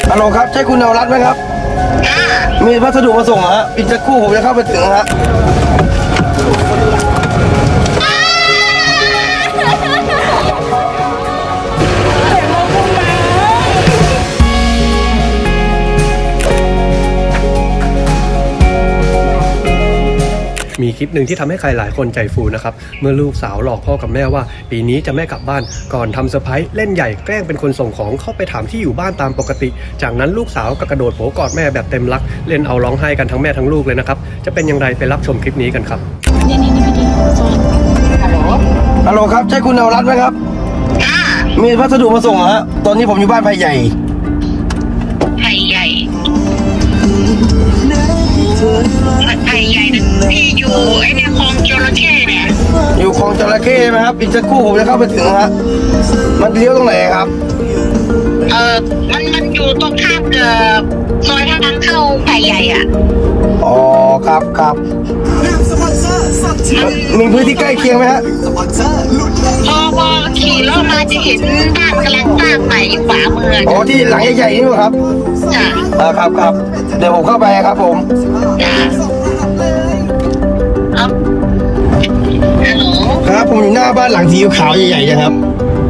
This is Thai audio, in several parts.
ฮัลโหลครับใช่คุณนวรัตน์ไหมครับมีพัสดุมาส่งฮะอีกสักครู่ผมจะเข้าไปถึงฮะมีคลิปหนึ่งที่ทำให้ใครหลายคนใจฟูนะครับเมื่อลูกสาวหลอกพ่อกับแม่ว่าปีนี้จะไม่กลับบ้านก่อนทำเซอร์ไพรส์เล่นใหญ่แกล้งเป็นคนส่งของเข้าไปถามที่อยู่บ้านตามปกติจากนั้นลูกสาวก็กระโดดโผกอดแม่แบบเต็มรักเล่นเอาร้องไห้กันทั้งแม่ทั้งลูกเลยนะครับจะเป็นอย่างไรไปรับชมคลิปนี้กันครับฮัลโหลครับใช่คุณนวรัตน์ไหมครับมีพัสดุมาส่งฮะตอนนี้ผมอยู่บ้านไผ่ใหญ่ไผ่ใหญ่นะพี่อยู่ไอ้เนี่ยคลองจระเข้เนี่ยอยู่คลองจระเข้ไหมครับอีกสักครู่ผมจะเข้าไปถึงฮะมันเลี้ยวตรงไหนครับมันอยู่ตรงข้ามกับซอยทางเข้าไผ่ใหญ่อ่ะอ๋อครับมีพื้นที่ใกล้เคียงไหมฮะพอขี่รถมาจะเห็นบ้านกำลังสร้างใหม่อยู่ขวามืออ๋อที่หลังใหญ่ๆนี่ครับจ้ะครับเดี๋ยวผมเข้าไปครับผมจ้ะฮัลโหลครับผมอยู่หน้าบ้านหลังสีขาวใหญ่ๆนะครับ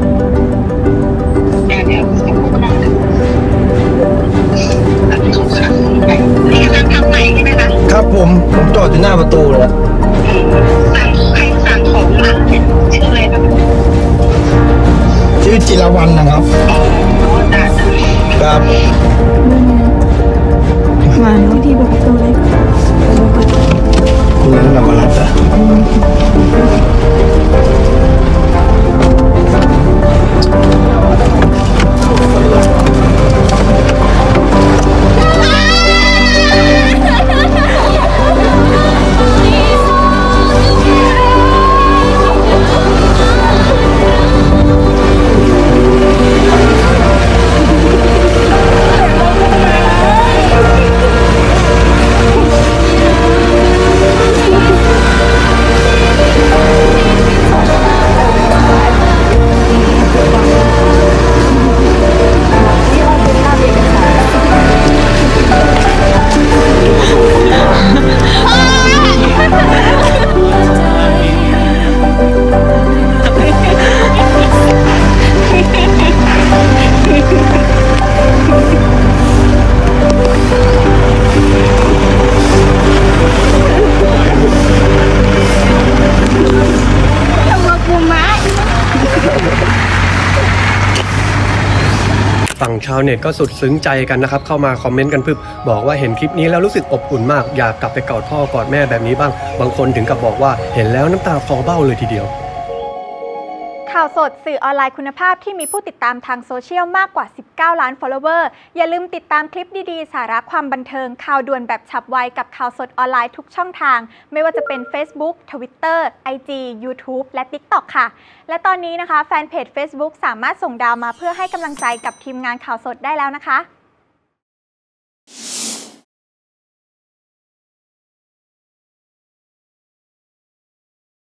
นี่กำลังทำใหม่ใช่ไหมคะครับผมจอดอยู่หน้าประตูเลยสั่งของหลังชื่ออะไรครับชื่อจิรวรรณนะครับครับมาโน้ตที่บอกตัวเล็กคุณนวรัตน์อ่ะฝั่งชาวเน็ตก็สุดซึ้งใจกันนะครับเข้ามาคอมเมนต์กันพึบบอกว่าเห็นคลิปนี้แล้วรู้สึกอบอุ่นมากอยากกลับไปกอดพ่อกอดแม่แบบนี้บ้างบางคนถึงกับบอกว่าเห็นแล้วน้ำตาคลอเบ้าเลยทีเดียวข่าวสดสื่อออนไลน์คุณภาพที่มีผู้ติดตามทางโซเชียลมากกว่า19 ล้าน follower อย่าลืมติดตามคลิปดีๆสาระความบันเทิงข่าวด่วนแบบฉับไวกับข่าวสดออนไลน์ทุกช่องทางไม่ว่าจะเป็น Facebook Twitter IG YouTube และ TikTok ค่ะและตอนนี้นะคะแฟนเพจ Facebook สามารถส่งดาวมาเพื่อให้กำลังใจกับทีมงานข่าวสดได้แล้วนะคะ